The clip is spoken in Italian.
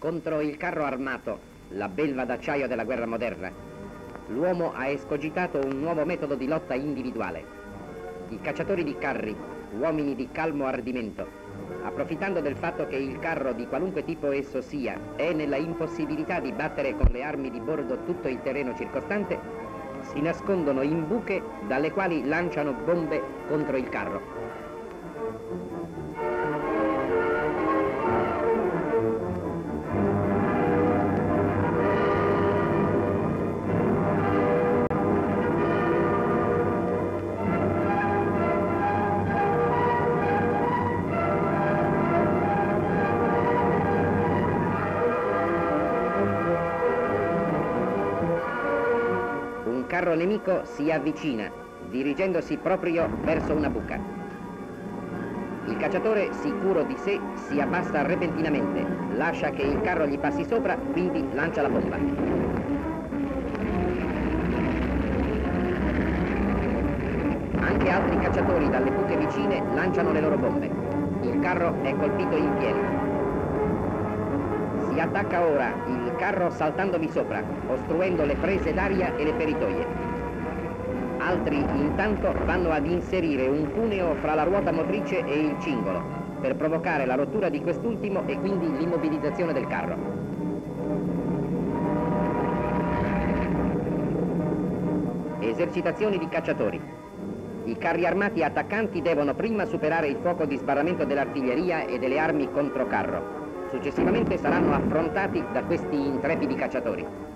Contro il carro armato, la belva d'acciaio della guerra moderna, l'uomo ha escogitato un nuovo metodo di lotta individuale. I cacciatori di carri, uomini di calmo ardimento, approfittando del fatto che il carro, di qualunque tipo esso sia, è nella impossibilità di battere con le armi di bordo tutto il terreno circostante, si nascondono in buche dalle quali lanciano bombe contro il carro. Un carro nemico si avvicina, dirigendosi proprio verso una buca. Il cacciatore, sicuro di sé, si abbassa repentinamente, lascia che il carro gli passi sopra, quindi lancia la bomba. Anche altri cacciatori dalle buche vicine lanciano le loro bombe. Il carro è colpito in pieno. Si attacca ora il carro saltandovi sopra, ostruendo le prese d'aria e le feritoie. Altri intanto vanno ad inserire un cuneo fra la ruota motrice e il cingolo, per provocare la rottura di quest'ultimo e quindi l'immobilizzazione del carro. Esercitazioni di cacciatori. I carri armati attaccanti devono prima superare il fuoco di sbarramento dell'artiglieria e delle armi controcarro. Successivamente saranno affrontati da questi intrepidi cacciatori.